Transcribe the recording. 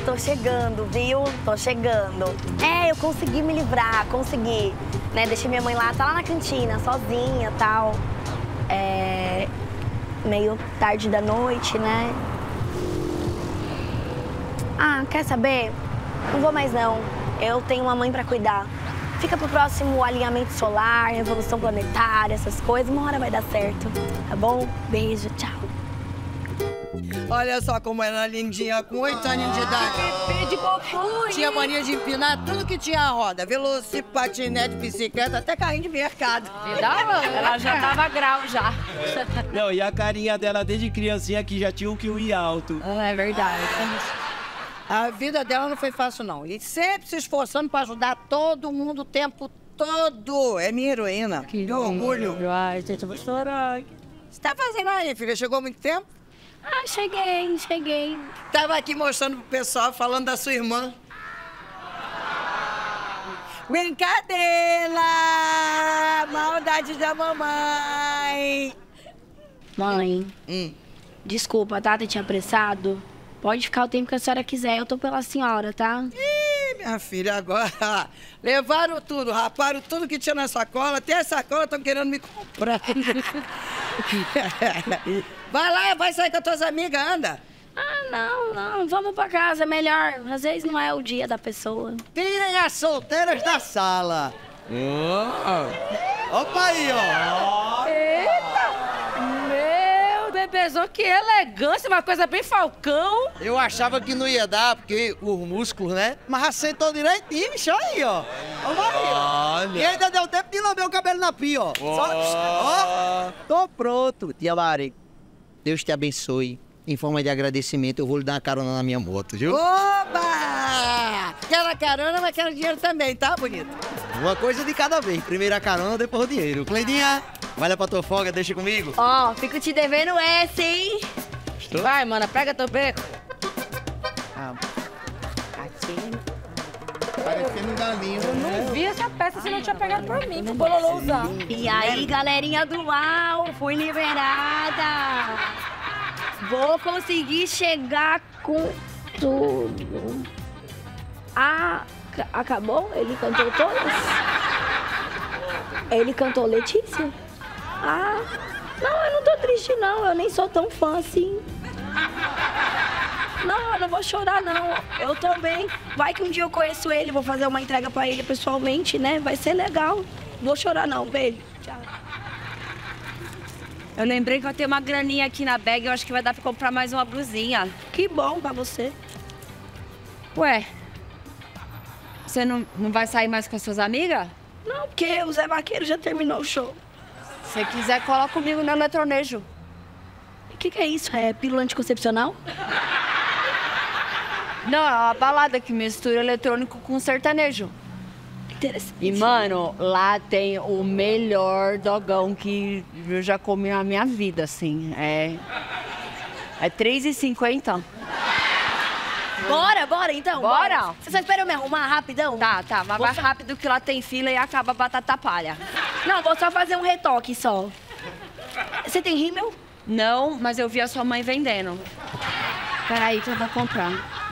tô chegando, viu? Tô chegando. É, eu consegui me livrar, consegui. Né? Deixei minha mãe lá, tá lá na cantina, sozinha e tal. É... meio tarde da noite, né? Ah, quer saber? Não vou mais não. Eu tenho uma mãe pra cuidar. Fica pro próximo alinhamento solar, revolução planetária, essas coisas. Uma hora vai dar certo, tá bom? Beijo, tchau. Olha só como era lindinha, com 8 anos de idade. Bebê de popô, Tinha mania de empinar tudo que tinha roda. Velocípede, patinete, bicicleta, até carrinho de mercado. Ela já tava grau já. Não, e a carinha dela desde criancinha que já tinha um QI alto. É verdade. A vida dela não foi fácil, não. E sempre se esforçando pra ajudar todo mundo o tempo todo. É minha heroína. Que orgulho. Ai, gente, eu vou chorar. Você tá fazendo aí, filha? Chegou há muito tempo? Ah, cheguei. Tava aqui mostrando pro pessoal, falando da sua irmã. Brincadeira! Maldade da mamãe! Mãe, desculpa, tá? Te tinha apressado. Pode ficar o tempo que a senhora quiser, eu tô pela senhora, tá? Ih, minha filha, agora levaram tudo, raparam tudo que tinha na sacola, até a sacola estão querendo me comprar. Vai lá, vai sair com as tuas amigas, anda. Ah, não, vamos pra casa, é melhor. Às vezes não é o dia da pessoa. Tirem as solteiras da sala. Opa aí, ó. Meu bebezão, que elegância, uma coisa bem Falcão. Eu achava que não ia dar, porque os músculos, né? Mas assentou direitinho, bicho, aí, ó. Olha. E ainda deu tempo de lamber o cabelo na pia, ó. Ó, tô pronto. Tia Mari, Deus te abençoe. Em forma de agradecimento, eu vou lhe dar uma carona na minha moto, viu? Oba! Quero carona, mas quero dinheiro também, tá, bonito? Uma coisa de cada vez. Primeiro a carona, depois o dinheiro. Cleidinha, vai lá pra tua folga, deixa comigo. Ó, fico te devendo essa, hein? Vai, mana, pega teu beco. Parecendo um galinho. Não vi essa peça se não tinha pegado por mim, pro Bololô usar. E aí, galerinha do UAU, fui liberada. Vou conseguir chegar com tudo. Ah, acabou? Ele cantou todas? Ele cantou Letícia? Ah, não, eu não tô triste não, eu nem sou tão fã assim. Não, eu não vou chorar não, eu também. Vai que um dia eu conheço ele, vou fazer uma entrega pra ele pessoalmente, né? Vai ser legal. Vou chorar não, beijo. Tchau. Eu lembrei que eu tenho uma graninha aqui na bag, eu acho que vai dar pra comprar mais uma blusinha. Que bom pra você. Ué, você não vai sair mais com as suas amigas? Não, porque o Zé Vaqueiro já terminou o show. Se você quiser, cola comigo no eletronejo. O que é isso? É pílula anticoncepcional? Não, é uma balada que mistura eletrônico com sertanejo. Interessante. E, mano, lá tem o melhor dogão que eu já comi na minha vida, assim. É R$3,50. Bora então. Bora. Você só espera eu me arrumar rapidão? Tá, mas vai rápido que lá tem fila e acaba a batata palha. Não, vou só fazer um retoque só. Você tem rímel? Não, mas eu vi a sua mãe vendendo. Peraí que eu vou comprar.